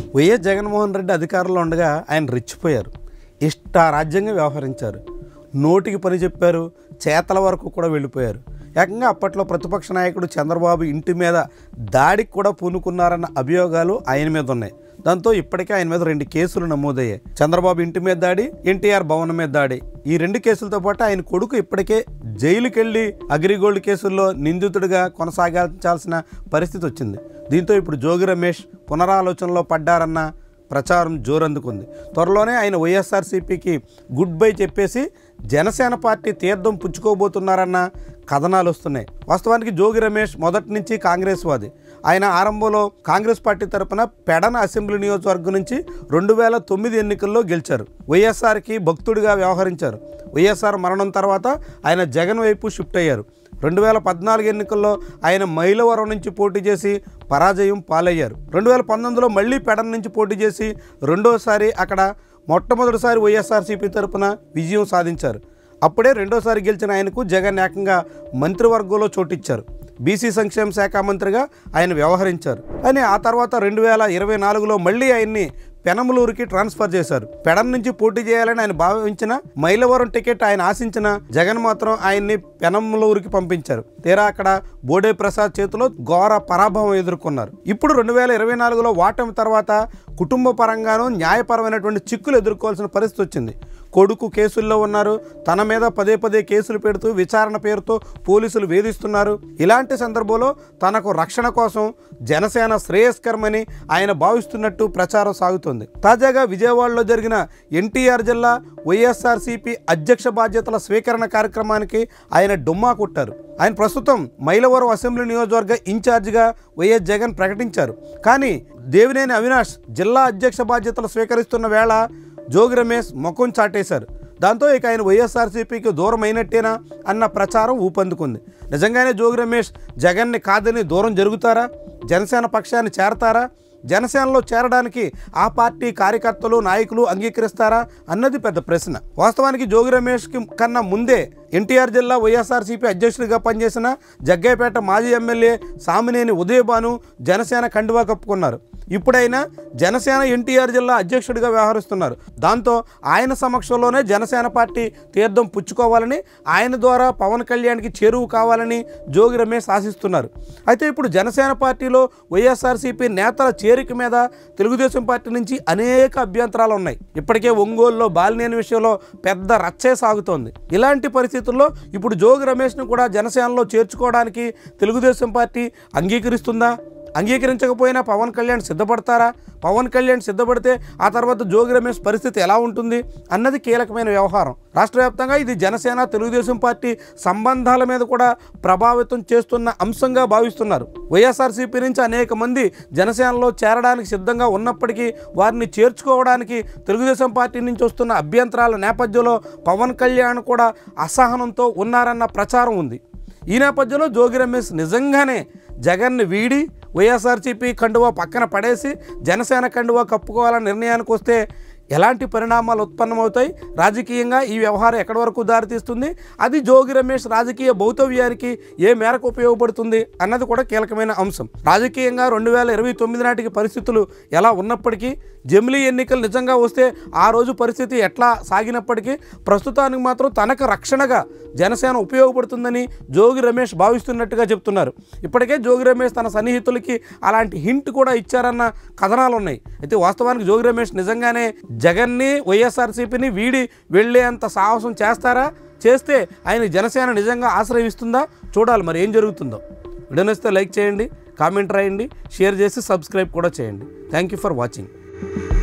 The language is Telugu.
వైఎస్ జగన్మోహన్ రెడ్డి అధికారంలో ఉండగా ఆయన రెచ్చిపోయారు, ఇష్టారాజ్యంగా వ్యవహరించారు, నోటికి పని చెప్పారు, చేతల వరకు కూడా వెళ్ళిపోయారు. ఏకంగా అప్పట్లో ప్రతిపక్ష నాయకుడు చంద్రబాబు ఇంటి మీద దాడికి కూడా పూనుకున్నారన్న అభియోగాలు ఆయన మీద ఉన్నాయి. దాంతో ఇప్పటికే ఆయన మీద 2 కేసులు నమోదయ్యాయి. చంద్రబాబు ఇంటి మీద దాడి, ఎన్టీఆర్ భవనం మీద దాడి. ఈ 2 కేసులతో పాటు ఆయన కొడుకు ఇప్పటికే జైలుకి వెళ్ళి అగ్రిగోల్డ్ కేసుల్లో నిందితుడిగా కొనసాగించాల్సిన పరిస్థితి వచ్చింది. దీంతో ఇప్పుడు జోగి రమేష్ పునరాలోచనలో పడ్డారన్న ప్రచారం జోరందుకుంది. త్వరలోనే ఆయన వైఎస్ఆర్సీపీకి గుడ్ బై చెప్పేసి జనసేన పార్టీ తీర్థం పుచ్చుకోబోతున్నారన్న కథనాలు వస్తున్నాయి. వాస్తవానికి జోగి రమేష్ మొదటి నుంచి కాంగ్రెస్ వాది. ఆయన ఆరంభంలో కాంగ్రెస్ పార్టీ తరఫున పెడన అసెంబ్లీ నియోజకవర్గం నుంచి 2009 ఎన్నికల్లో గెలిచారు. వైఎస్ఆర్కి భక్తుడిగా వ్యవహరించారు. వైఎస్ఆర్ మరణం తర్వాత ఆయన జగన్ వైపు షిఫ్ట్ అయ్యారు. 2014 ఎన్నికల్లో ఆయన మైలవరం నుంచి పోటీ చేసి పరాజయం పాలయ్యారు. 2019లో మళ్ళీ పెడన నుంచి పోటీ చేసి రెండోసారి అక్కడ మొట్టమొదటిసారి వైఎస్ఆర్సీపీ తరఫున విజయం సాధించారు. అప్పుడే రెండోసారి గెలిచిన ఆయనకు జగన్ ఏకంగా మంత్రివర్గంలో చోటిచ్చారు. బీసీ సంక్షేమ శాఖ మంత్రిగా ఆయన వ్యవహరించారు. కానీ ఆ తర్వాత 2024లో మళ్ళీ ఆయన్ని పెనమలూరుకి ట్రాన్స్ఫర్ చేశారు. పెడన నుంచి పోటీ చేయాలని ఆయన భావించిన మైలవరం టికెట్ ఆయన ఆశించిన జగన్ మాత్రం ఆయన్ని పెనమలూరుకి పంపించారు. తీరా అక్కడ బోడే ప్రసాద్ చేతిలో ఘోర పరాభవం ఎదుర్కొన్నారు. ఇప్పుడు 2024లో ఓటమి తర్వాత కుటుంబ పరంగానూ న్యాయపరమైనటువంటి చిక్కులు ఎదుర్కోవాల్సిన పరిస్థితి వచ్చింది. కొడుకు కేసుల్లో ఉన్నారు, తన మీద పదే కేసులు పెడుతూ విచారణ పేరుతో పోలీసులు వేధిస్తున్నారు. ఇలాంటి సందర్భంలో తనకు రక్షణ కోసం జనసేన శ్రేయస్కరమని ఆయన భావిస్తున్నట్టు ప్రచారం సాగుతోంది. తాజాగా విజయవాడలో జరిగిన ఎన్టీఆర్ జిల్లా వైఎస్ఆర్సీపీ అధ్యక్ష బాధ్యతల స్వీకరణ కార్యక్రమానికి ఆయన డుమ్మా కొట్టారు. ఆయన ప్రస్తుతం మైలవరం అసెంబ్లీ నియోజకవర్గ ఇన్ఛార్జిగా వైఎస్ జగన్ ప్రకటించారు. కానీ దేవినేని అవినాష్ జిల్లా అధ్యక్ష బాధ్యతలు స్వీకరిస్తున్న వేళ జోగి రమేష్ ముఖం చాటేశారు. దాంతో ఇక ఆయన వైఎస్ఆర్సీపీకి దూరం అయినట్టేనా అన్న ప్రచారం ఊపందుకుంది. నిజంగానే జోగి రమేష్ జగన్ని కాదని దూరం జరుగుతారా? జనసేన పక్షాన్ని చేరతారా? జనసేనలో చేరడానికి ఆ పార్టీ కార్యకర్తలు నాయకులు అంగీకరిస్తారా అన్నది పెద్ద ప్రశ్న. వాస్తవానికి జోగి రమేష్కి కన్నా ముందే ఎన్టీఆర్ జిల్లా వైఎస్ఆర్సీపీ అధ్యక్షుడిగా పనిచేసిన జగ్గయ్యపేట మాజీ ఎమ్మెల్యే సామినేని ఉదయభాను జనసేన కండువా కప్పుకున్నారు. ఇప్పుడైనా జనసేన ఎన్టీఆర్ జిల్లా అధ్యక్షుడిగా వ్యవహరిస్తున్నారు. దాంతో ఆయన సమక్షంలోనే జనసేన పార్టీ తీర్థం పుచ్చుకోవాలని, ఆయన ద్వారా పవన్ కళ్యాణ్కి చేరువు కావాలని జోగి రమేష్ ఆశిస్తున్నారు. అయితే ఇప్పుడు జనసేన పార్టీలో వైఎస్ఆర్సీపీ నేతల చేరిక మీద తెలుగుదేశం పార్టీ నుంచి అనేక అభ్యంతరాలు ఉన్నాయి. ఇప్పటికే ఒంగోలులో బాలినేని విషయంలో పెద్ద రచ్చే సాగుతోంది. ఇలాంటి పరిస్థితుల్లో ఇప్పుడు జోగి రమేష్ను కూడా జనసేనలో చేర్చుకోవడానికి తెలుగుదేశం పార్టీ అంగీకరిస్తుందా? అంగీకరించకపోయినా పవన్ కళ్యాణ్ సిద్ధపడతారా? పవన్ కళ్యాణ్ సిద్ధపడితే ఆ తర్వాత జోగి రమేష్ పరిస్థితి ఎలా ఉంటుంది అన్నది కీలకమైన వ్యవహారం. రాష్ట్ర వ్యాప్తంగా ఇది జనసేన తెలుగుదేశం పార్టీ సంబంధాల మీద కూడా ప్రభావితం చేస్తున్న అంశంగా భావిస్తున్నారు. వైఎస్ఆర్సీపీ నుంచి అనేక మంది జనసేనలో చేరడానికి సిద్ధంగా ఉన్నప్పటికీ వారిని చేర్చుకోవడానికి తెలుగుదేశం పార్టీ నుంచి వస్తున్న అభ్యంతరాల నేపథ్యంలో పవన్ కళ్యాణ్ కూడా అసహనంతో ఉన్నారన్న ప్రచారం ఉంది. ఈ నేపథ్యంలో జోగి రమేష్ నిజంగానే జగన్ని వీడి వైఎస్ఆర్సీపీ కండువా పక్కన పడేసి జనసేన కండువా కప్పుకోవాలన్న నిర్ణయానికి వస్తే ఎలాంటి పరిణామాలు ఉత్పన్నమవుతాయి? రాజకీయంగా ఈ వ్యవహారం ఎక్కడి వరకు దారితీస్తుంది? అది జోగి రమేష్ రాజకీయ భౌతవ్యానికి ఏ మేరకు ఉపయోగపడుతుంది అన్నది కూడా కీలకమైన అంశం. రాజకీయంగా 2029 నాటికి పరిస్థితులు ఎలా ఉన్నప్పటికీ, జమిలీ ఎన్నికలు నిజంగా వస్తే ఆ రోజు పరిస్థితి ఎట్లా సాగినప్పటికీ ప్రస్తుతానికి మాత్రం తనకు రక్షణగా జనసేన ఉపయోగపడుతుందని జోగి రమేష్ భావిస్తున్నట్టుగా చెప్తున్నారు. ఇప్పటికే జోగి రమేష్ తన సన్నిహితులకి అలాంటి హింట్ కూడా ఇచ్చారన్న కథనాలు ఉన్నాయి. అయితే వాస్తవానికి జోగి రమేష్ నిజంగానే జగన్ని వైఎస్ఆర్సీపీని వీడి వెళ్ళేంత సాహసం చేస్తారా? చేస్తే ఆయన జనసేన నిజంగా ఆశ్రయిస్తుందా? చూడాలి మరి ఏం జరుగుతుందో. వీడియో నచ్చితే లైక్ చేయండి, కామెంట్ రాయండి, షేర్ చేసి సబ్స్క్రైబ్ కూడా చేయండి. Thank you for watching.